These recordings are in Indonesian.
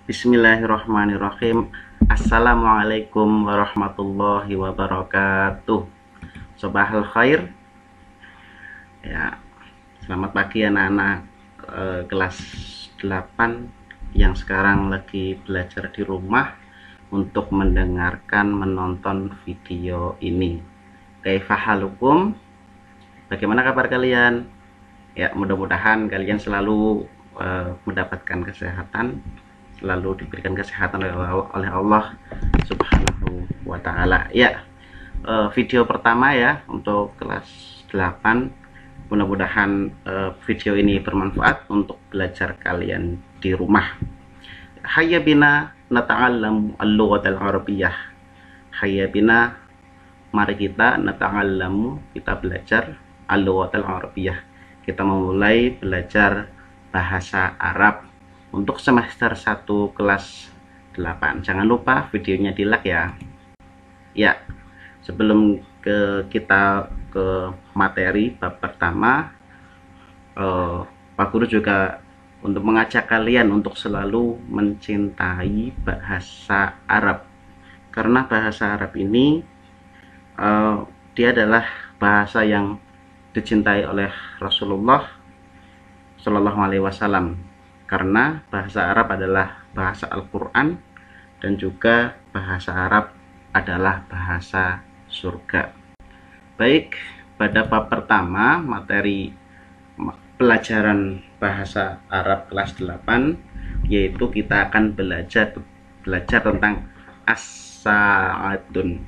Bismillahirrahmanirrahim. Assalamualaikum warahmatullahi wabarakatuh. Sobahal khair. Ya, selamat pagi anak-anak kelas 8 yang sekarang lagi belajar di rumah untuk mendengarkan menonton video ini. Kaifahalukum? Bagaimana kabar kalian? Ya, mudah-mudahan kalian selalu mendapatkan kesehatan, selalu diberikan kesehatan oleh Allah Subhanahu wa Ta'ala. Ya, video pertama ya untuk kelas 8. Mudah-mudahan video ini bermanfaat untuk belajar kalian di rumah. Hayya bina nata'allamu al-lughatal arabiyyah. Hayya bina, mari kita nata'allamu, kita belajar al-lughatal arabiyyah. Kita memulai belajar bahasa Arab untuk semester 1 kelas 8. Jangan lupa videonya di-like ya. Ya, sebelum kita ke materi bab pertama, Pak Guru juga untuk mengajak kalian untuk selalu mencintai bahasa Arab. Karena bahasa Arab ini dia adalah bahasa yang dicintai oleh Rasulullah Shallallahu Alaihi Wasallam. Karena bahasa Arab adalah bahasa Al-Quran dan juga bahasa Arab adalah bahasa surga. Baik, pada bab pertama materi pelajaran bahasa Arab kelas 8, yaitu kita akan belajar tentang as-sa'atun.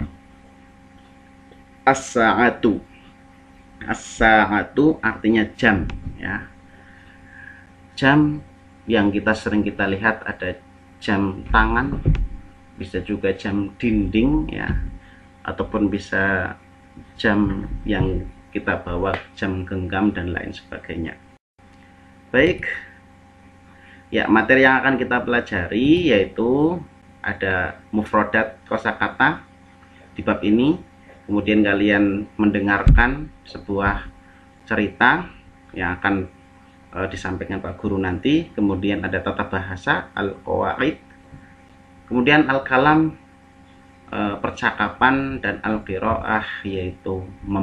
As-sa'atu. As-sa'atu artinya jam ya. Jam yang sering kita lihat ada jam tangan, bisa juga jam dinding ya, ataupun bisa jam yang kita bawa, jam genggam dan lain sebagainya. Baik ya, materi yang akan kita pelajari yaitu ada mufradat kosakata di bab ini. Kemudian kalian mendengarkan sebuah cerita yang akan disampaikan Pak Guru nanti. Kemudian ada tata bahasa al-qawaid, kemudian al-kalam percakapan, dan al-qiraah yaitu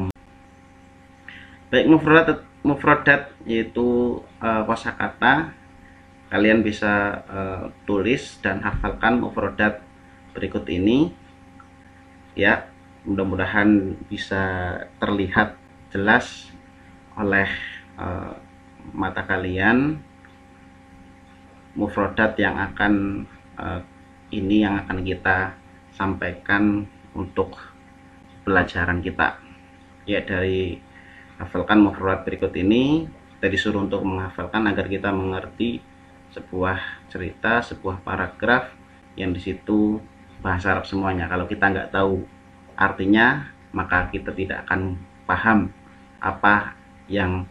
baik, mufradat yaitu kosakata. Kalian bisa tulis dan hafalkan mufradat berikut ini ya. Mudah-mudahan bisa terlihat jelas oleh mata kalian mufradat yang akan yang akan kita sampaikan untuk pelajaran kita ya. Dari hafalkan mufradat berikut ini, kita disuruh untuk menghafalkan agar kita mengerti sebuah cerita, sebuah paragraf yang disitu bahasa Arab semuanya. Kalau kita nggak tahu artinya, maka kita tidak akan paham apa yang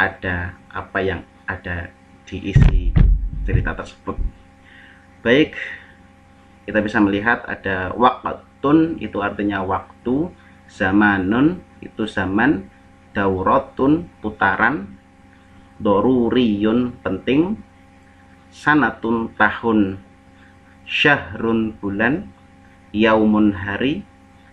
ada di isi cerita tersebut. Baik, kita bisa melihat ada waqtun, itu artinya waktu, zamanun itu zaman, dauratun putaran, doruriyun penting, sanatun tahun, syahrun bulan, yaumun hari,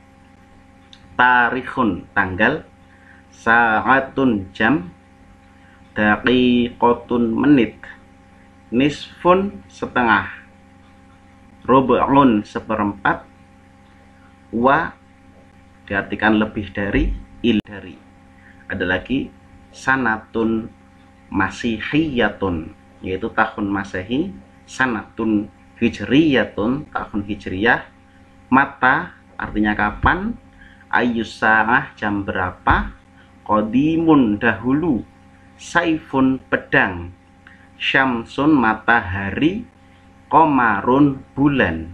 tarikhun tanggal, sa'atun jam, daqiqotun menit, nisfun setengah, rubu'un seperempat, wa diartikan lebih dari, dari. Ada lagi sanatun masihiyatun, yaitu tahun masehi, sanatun hijriyatun tahun hijriyah, mata artinya kapan, ayyusa'ah jam berapa, qadimun dahulu, saifun pedang, syamsun matahari, qamarun bulan,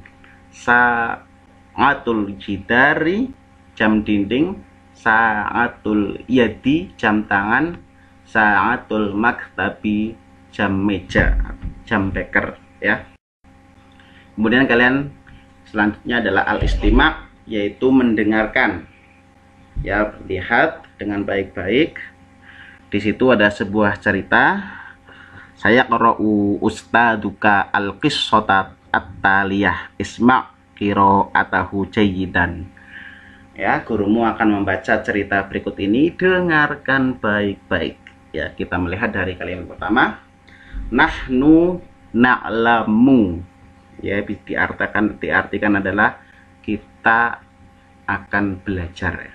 sa'atul jidari jam dinding, sa'atul yadi jam tangan, sa'atul maktabi jam meja, jam beker ya. Kemudian kalian selanjutnya adalah al-istima', yaitu mendengarkan ya. Lihat dengan baik-baik, di situ ada sebuah cerita. Saya qara'u ustaduka al-qissata at-taliyah isma' qira'atahu jayyidan. Ya, gurumu akan membaca cerita berikut ini, dengarkan baik-baik. Ya, kita melihat dari kalimat pertama, nahnu na'lamu. Ya, diartikan adalah kita akan belajar.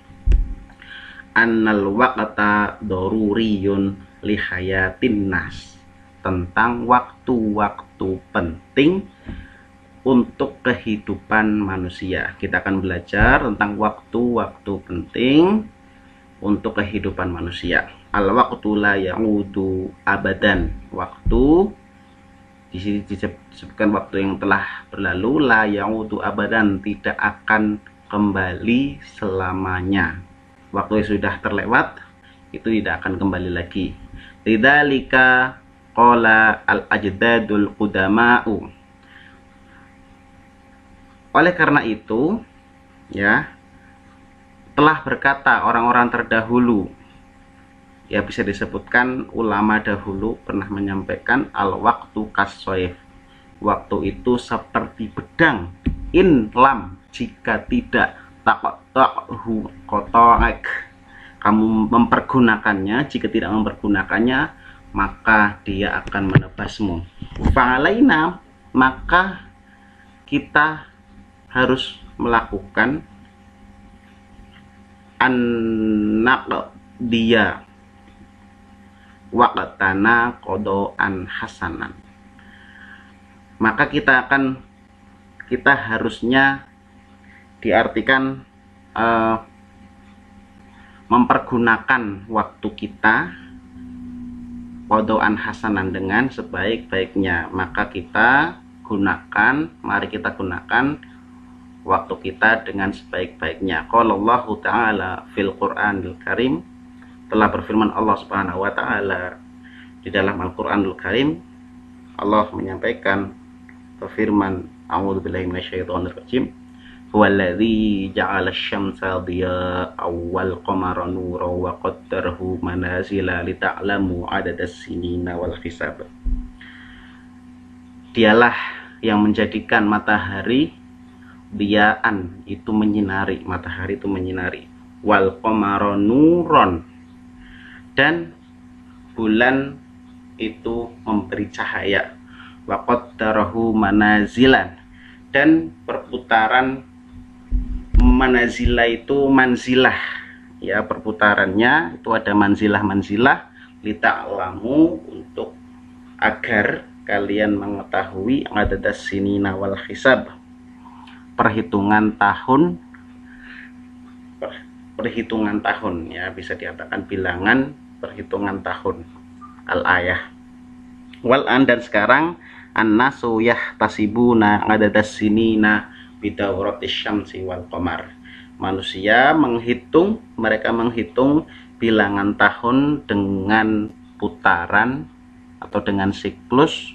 Annal waqta daruriyun li hayatin nas, tentang waktu-waktu penting untuk kehidupan manusia. Kita akan belajar tentang waktu-waktu penting untuk kehidupan manusia. Al waqtu la ya'udu abadan. Waktu di sini disebutkan waktu yang telah berlalu, la ya'udu abadan, tidak akan kembali selamanya. Waktu yang sudah terlewat itu tidak akan kembali lagi. Lidzalika qala al-ajdadul qudama'u. Oleh karena itu, ya, telah berkata orang-orang terdahulu, ya, bisa disebutkan ulama dahulu pernah menyampaikan al-waqtu kas-soif. Waktu itu seperti pedang, in lam, jika tidak taqta'hu qata'ak, kamu mempergunakannya, jika tidak mempergunakannya maka dia akan menebasmu. Fa'alaina, maka kita harus melakukan an-naqdiya waqtana qada'an hasanan. Maka kita harusnya diartikan mempergunakan waktu kita qada'an hasanan, dengan sebaik-baiknya. Maka mari kita gunakan waktu kita dengan sebaik-baiknya. Qala Allah Ta'ala fil Qur'anil Karim, telah berfirman Allah Subhanahu wa taala di dalam Al-Qur'anul Karim. Allah menyampaikan, berfirman, a'udzubillahi minasyaitonir rajim, huwallazi ja'ala asy-syamsa dhiya'an wal qamara nuran wa qaddarahu manazila lita'lamu 'adadas sinina wal hisab. Dialah yang menjadikan matahari diya'an, itu menyinari, matahari itu menyinari, wal qamara nuron, dan bulan itu memberi cahaya, wa qaddarahu manazilan, dan perputaran manazila itu manzilah, ya, perputarannya itu ada manzilah lita'lamu, untuk agar kalian mengetahui adadas sinina wal hisab, perhitungan tahun, ya, bisa dikatakan bilangan perhitungan tahun. Al-ayah. Wal'an, dan sekarang, an-nasu yahtasibuna adadas sinina bidawratis syamsi wal qamar. Mereka menghitung bilangan tahun dengan putaran atau dengan siklus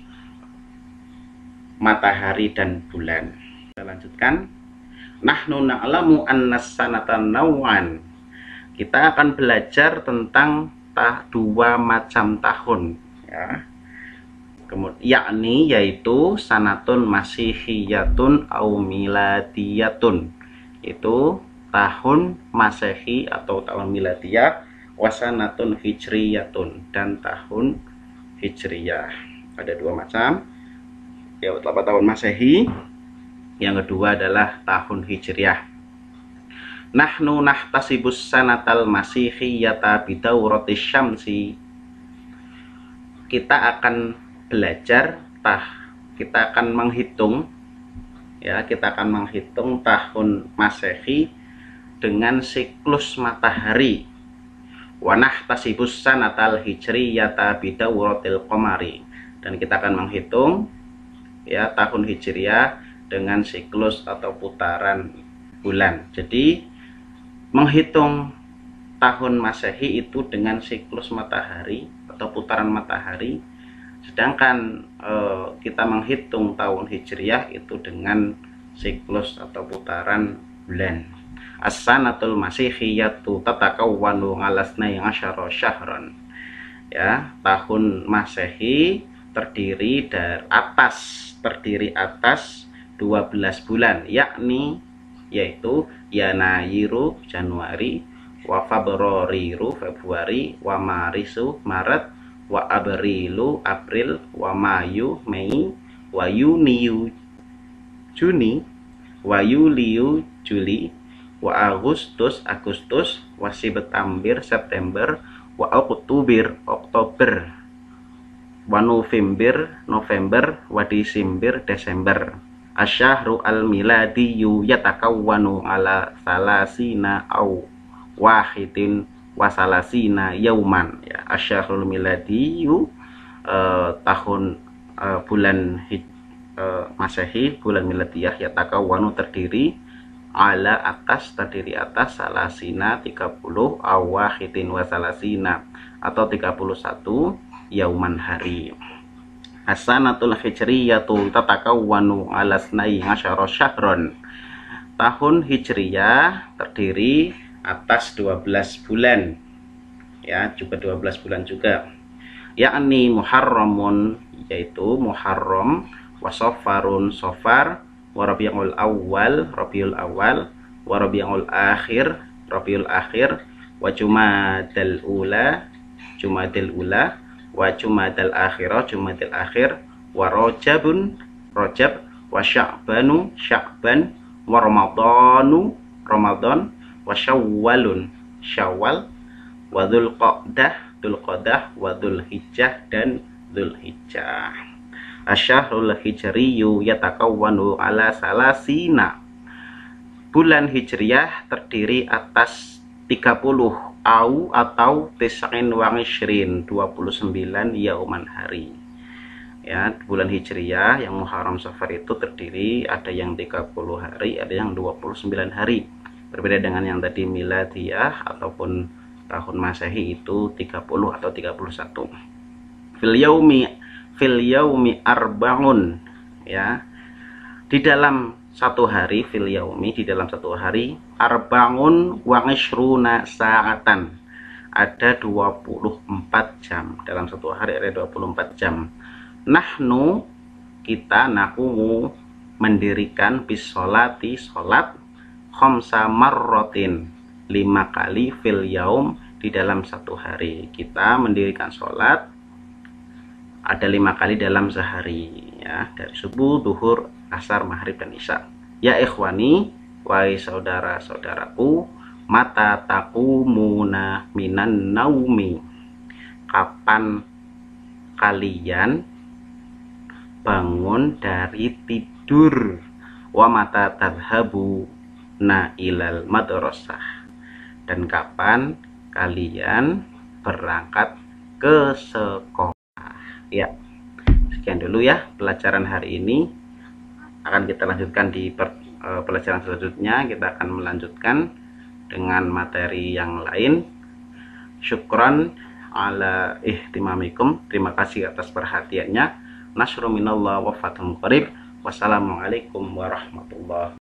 matahari dan bulan. Kita lanjutkan. Nahnu na'lamu annas sanatan naw'an. Kita akan belajar tentang dua macam tahun, ya. Kemudian yakni yaitu sanatun masihiyatun au miladiyatun, itu tahun masehi atau tahun miladiyah, wasanatun hijriyatun, dan tahun hijriyah. Ada dua macam, ya, tahun masehi, yang kedua adalah tahun hijriyah. Nahnu nahtasibus sanatal masihiyata bidawratis syamsi. Kita akan belajar, kita akan menghitung, ya, kita akan menghitung tahun masehi dengan siklus matahari. Wa nahtasibus sanatal hijriyata bidawratil qamari, dan kita akan menghitung, ya, tahun hijriyah dengan siklus atau putaran bulan. Jadi menghitung tahun masehi itu dengan siklus matahari atau putaran matahari, sedangkan kita menghitung tahun hijriyah itu dengan siklus atau putaran bulan. As-sanatul masihiyatu tatakawwanu alasnai asyara syahran. Ya, tahun masehi terdiri dari atas terdiri atas 12 bulan, yakni yaitu Yanairu Januari, wa Fabrairu Februari, wa Marisu Maret, wa Abrilu April, wa Mayu Mei, wa Yuniu Juni, wa Yuliu Juli, wa Agustus Agustus, wa September September, wa Oktober Oktober, wa November November, wa Desember Desember. Asyahru al-miladiyu yatakawwanu ala salasina au wahidin wasalasina yauman. Ya, asyahrul miladiyu tahun bulan Masehi, bulan miladiyah, yatakawwanu terdiri ala atas, terdiri atas, salasina 30, au wahidin wasalasina atau 31 yauman hari. Hasanatul hijriyatu tatakawwanu ala snai asyara syahron. Tahun hijriyah terdiri atas 12 bulan. Ya, juga 12 bulan juga. Yakni Muharramun, yaitu Muharram, wa Safarun Safar, wa Rabiul Awal Rabiul Awal, wa Rabiul Akhir Rabiul Akhir, wa Jumadal Ula Jumadal Ula, wa Jumadal Akhirah Jumadal Akhir, wa Rajabun Rajab, wa Sya'banu Sya'ban, wa Ramadanu Ramadan, wa Syawalun Syawal, wa Dzulqa'dah Dzulqa'dah, wa Dzulhijjah dan Dzulhijjah. Asyahrul hijriyu yatakawwanu ala salasina. Bulan hijriyah terdiri atas 30 au atau tis'in wa ishrin, 29 yauman hari. Ya, bulan hijriyah yang Muharram Safar itu terdiri ada yang 30 hari, ada yang 29 hari. Berbeda dengan yang tadi miladiyah ataupun tahun Masehi itu 30 atau 31. Fil yaumi arba'un, ya. Di dalam satu hari, fil yaumi, di dalam satu hari, arba'un wa ishruna sa'atan, ada 24 jam. Dalam satu hari ada 24 jam. Nahnu, kita, nakumu, mendirikan bisolati, sholat, khamsa marrotin, 5 kali, fil yaum, di dalam satu hari. Kita mendirikan sholat ada 5 kali dalam sehari, ya, dari subuh, duhur, asar, maghrib, dan isya. Ya ikhwani, wahai saudara-saudaraku, mata taqumuna minan naumi, kapan kalian bangun dari tidur, wa mata tadhabu na ilal madrasah, dan kapan kalian berangkat ke sekolah. Ya, sekian dulu ya pelajaran hari ini. Akan kita lanjutkan di pelajaran selanjutnya. Kita akan melanjutkan dengan materi yang lain. Syukran ala ihtimamikum. Terima kasih atas perhatiannya. Nasrun minallah wa fathun qarib. Wassalamualaikum warahmatullahi